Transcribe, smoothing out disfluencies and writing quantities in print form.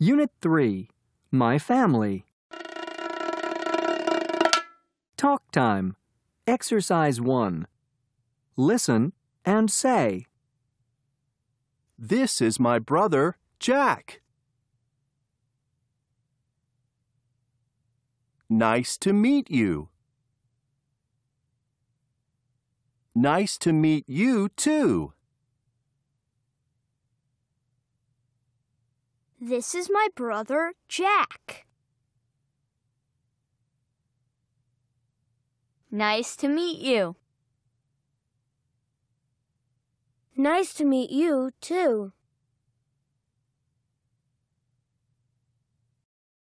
Unit 3, My Family. Talk time. Exercise 1. Listen and say. This is my brother, Jack. Nice to meet you. Nice to meet you, too. This is my brother, Jack. Nice to meet you. Nice to meet you, too.